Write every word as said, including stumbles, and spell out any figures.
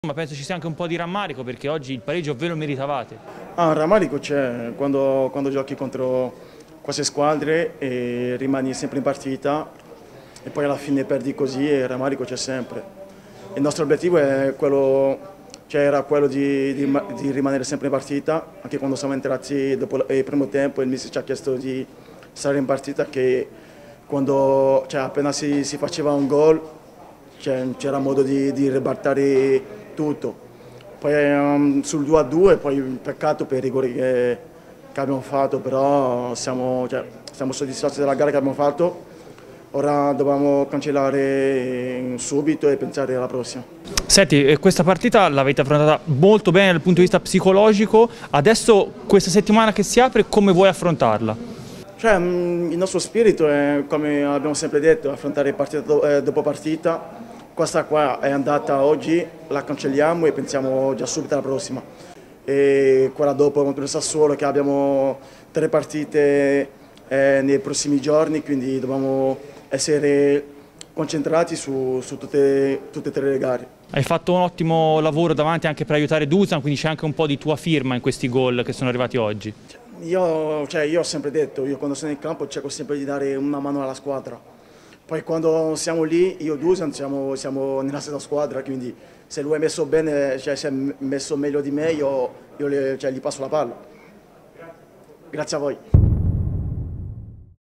Ma penso ci sia anche un po' di rammarico perché oggi il pareggio ve lo meritavate. Ah, rammarico c'è quando, quando giochi contro queste squadre e rimani sempre in partita e poi alla fine perdi così e il rammarico c'è sempre. Il nostro obiettivo è quello, cioè era quello di, di, di rimanere sempre in partita, anche quando siamo entrati dopo il primo tempo il mister ci ha chiesto di stare in partita, che quando, cioè, appena si, si faceva un gol c'era modo di, di ribaltare tutto. Poi um, sul due a due, poi peccato per i rigori che, che abbiamo fatto, però siamo, cioè, siamo soddisfatti della gara che abbiamo fatto. Ora dobbiamo cancellare subito e pensare alla prossima. Senti, questa partita l'avete affrontata molto bene dal punto di vista psicologico, adesso questa settimana che si apre come vuoi affrontarla? Cioè, il nostro spirito è, come abbiamo sempre detto, affrontare partita dopo partita. Questa qua è andata oggi, la cancelliamo e pensiamo già subito alla prossima. E quella dopo contro il Sassuolo, che abbiamo tre partite eh, nei prossimi giorni, quindi dobbiamo essere concentrati su, su tutte, tutte e tre le gare. Hai fatto un ottimo lavoro davanti anche per aiutare Dusan, quindi c'è anche un po' di tua firma in questi gol che sono arrivati oggi. Io, cioè, io ho sempre detto, io quando sono in campo cerco sempre di dare una mano alla squadra. Poi quando siamo lì, io e Dusan siamo, siamo nella stessa squadra, quindi se lui è messo bene, cioè si è messo meglio di me, io, io le, cioè, gli passo la palla. Grazie a voi.